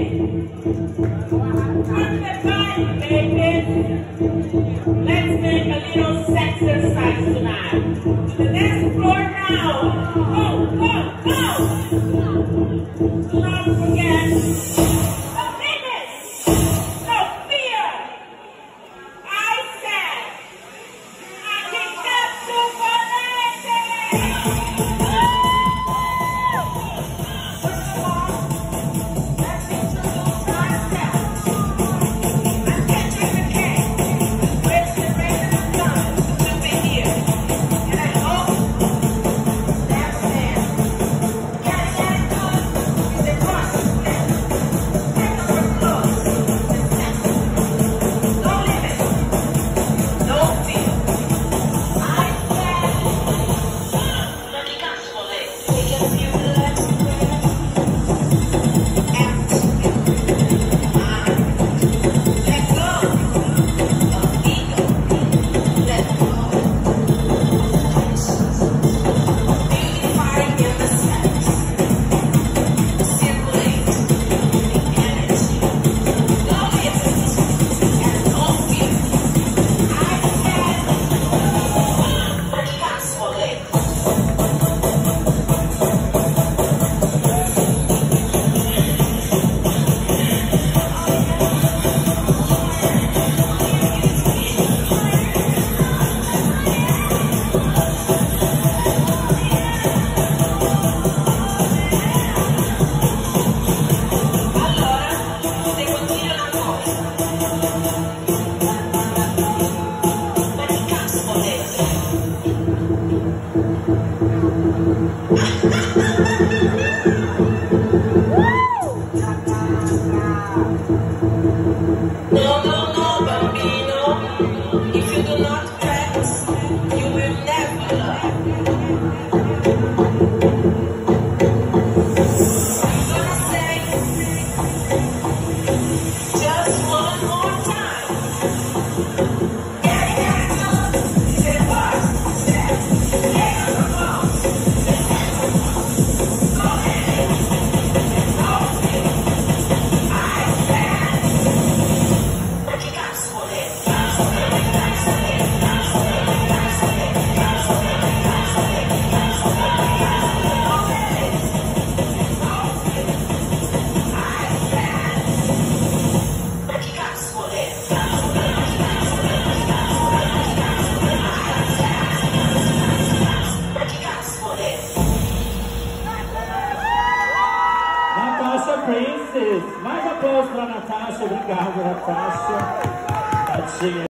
Let's make a little sex exercise tonight. The next floor now. Go, go, go! Do not forget. No limits. No fear. I said, I can get Natasha Princess. Mais aplausos para Natasha. Obrigado, Natasha. Tadinha.